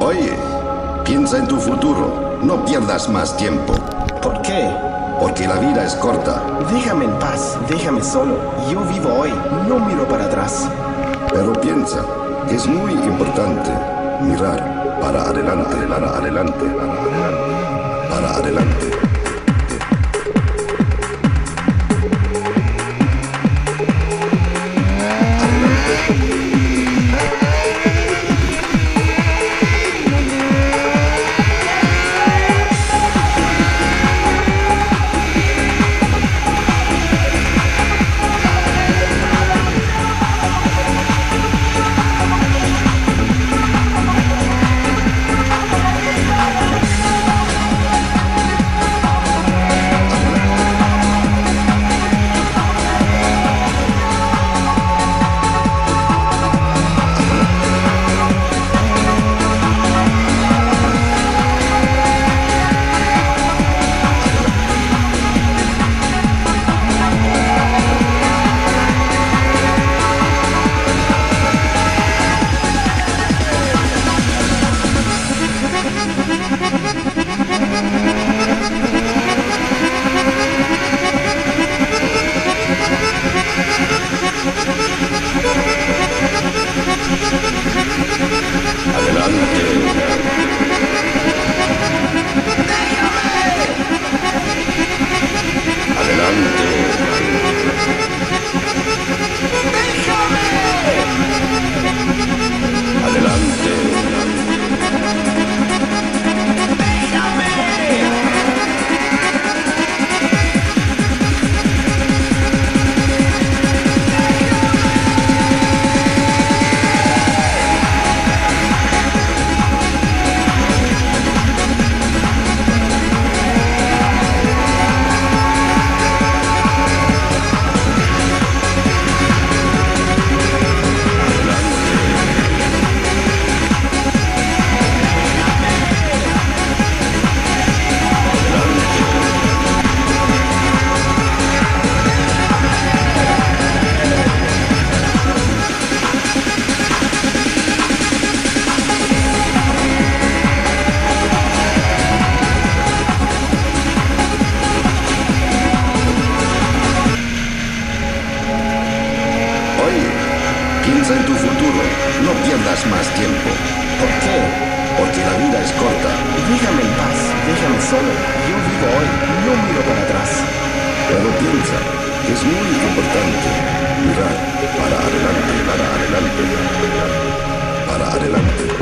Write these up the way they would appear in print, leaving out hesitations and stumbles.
Oye, piensa en tu futuro. No pierdas más tiempo. ¿Por qué? Porque la vida es corta. Déjame en paz, déjame solo. Yo vivo hoy, no miro para atrás. Pero piensa que es muy importante mirar para adelante, para adelante, para adelante, para adelante. Piensa en tu futuro, no pierdas más tiempo. ¿Por qué? Porque la vida es corta. Déjame en paz, déjame solo. Yo vivo hoy, no miro para atrás. Pero piensa que es muy importante mirar para adelante, para adelante, para adelante.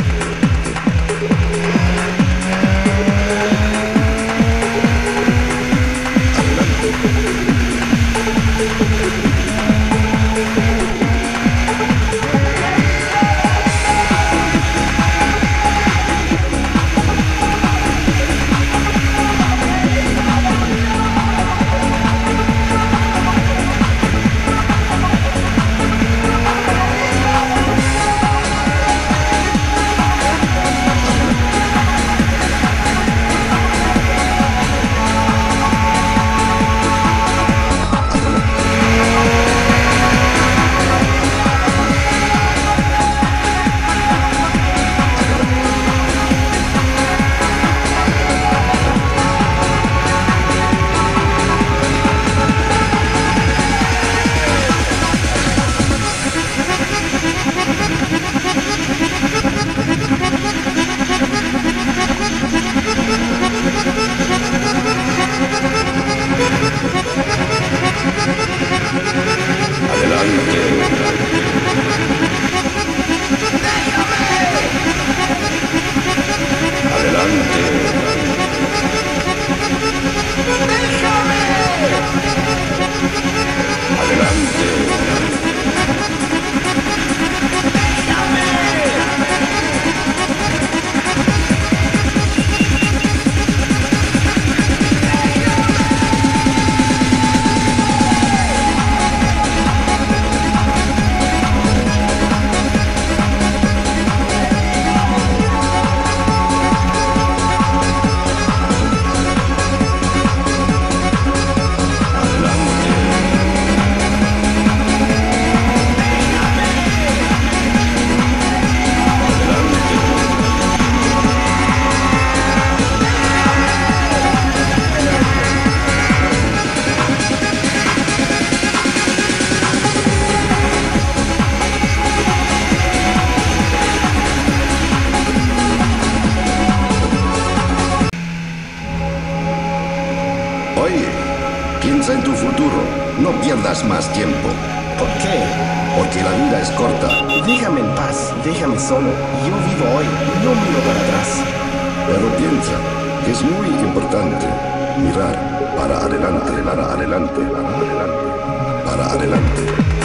pierdas más tiempo, ¿Por qué? porque la vida es corta. Déjame en paz, déjame solo. Yo vivo hoy, no miro para atrás. Pero piensa que es muy importante mirar para adelante, para adelante, para adelante, para adelante.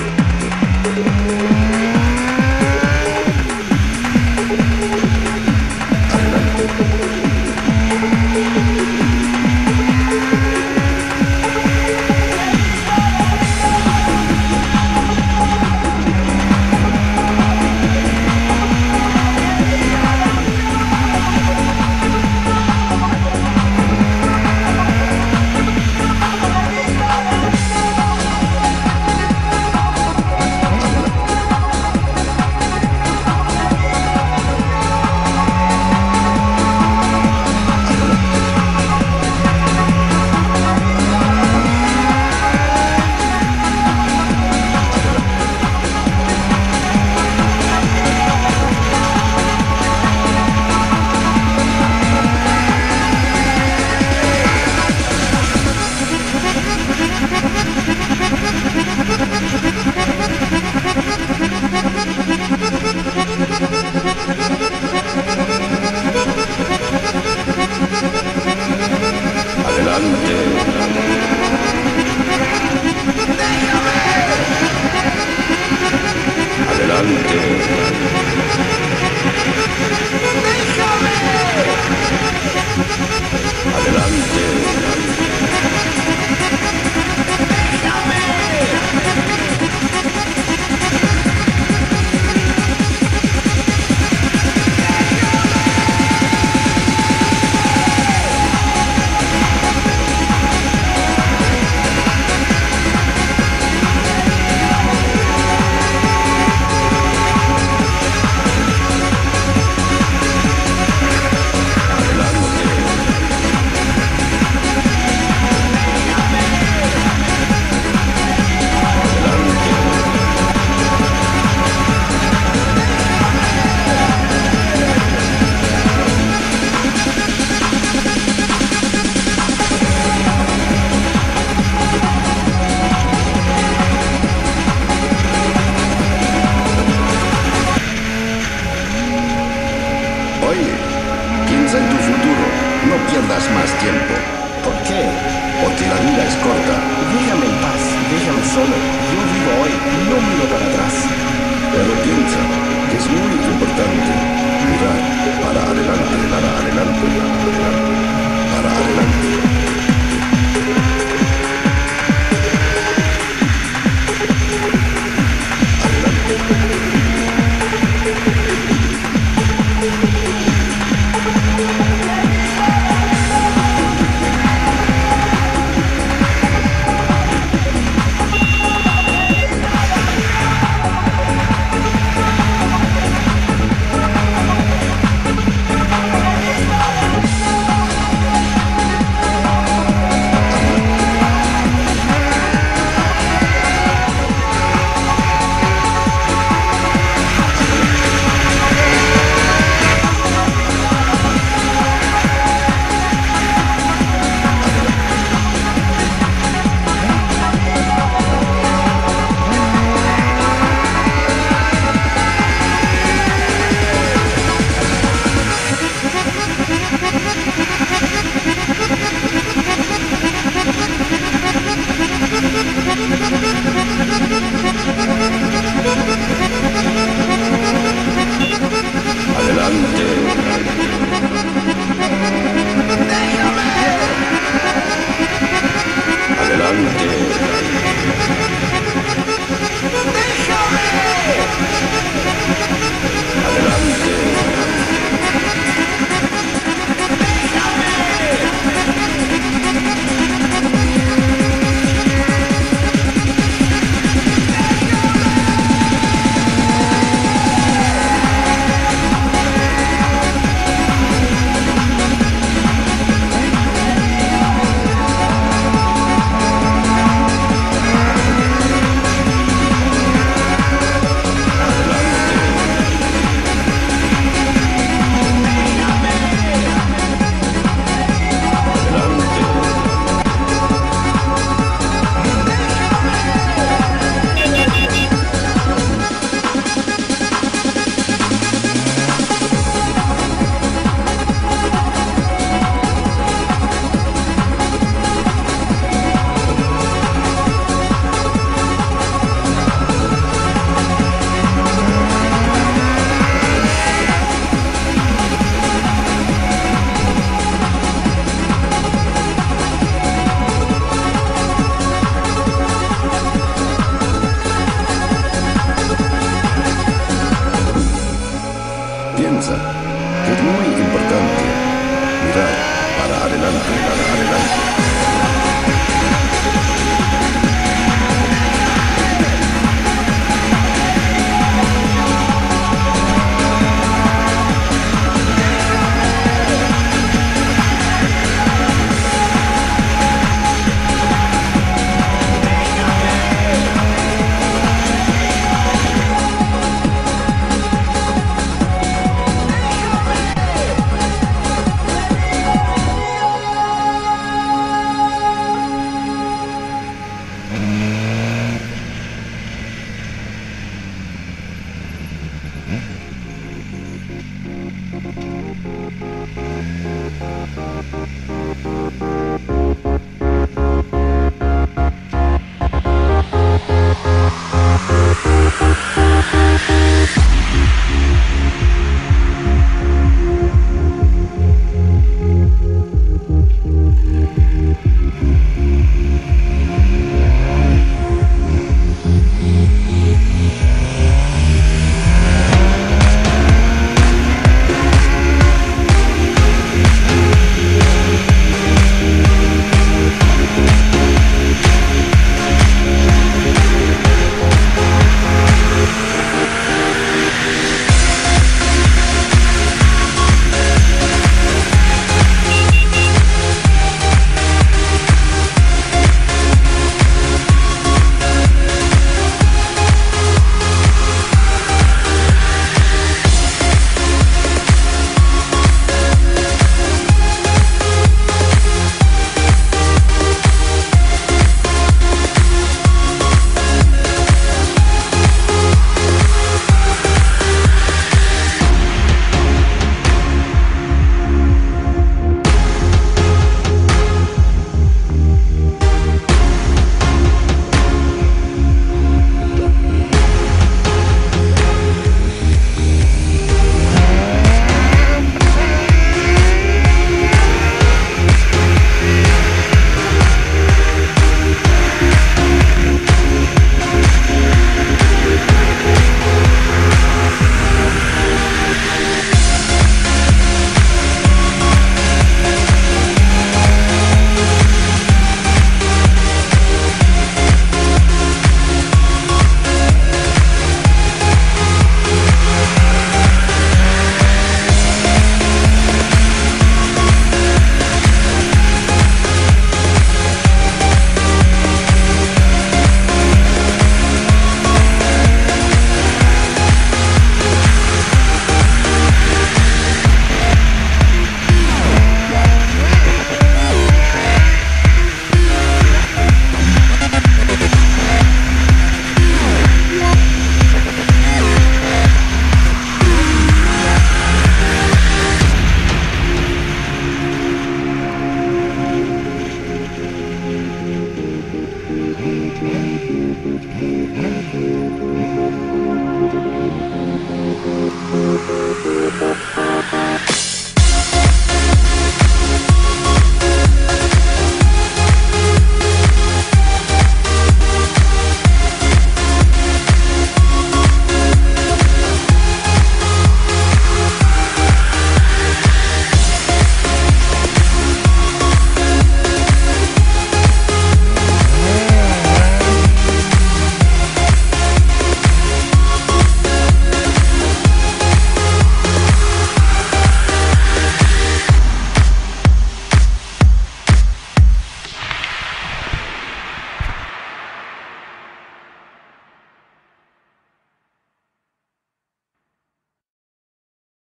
Piensa en tu futuro, no pierdas más tiempo, ¿Por qué? porque la vida es corta. Déjame en paz, déjame solo. Yo vivo hoy, no miro para atrás. Pero piensa que es muy importante mirar para adelante, para adelante, para adelante, para adelante. Piensa que es muy importante mirar para adelante, para adelante.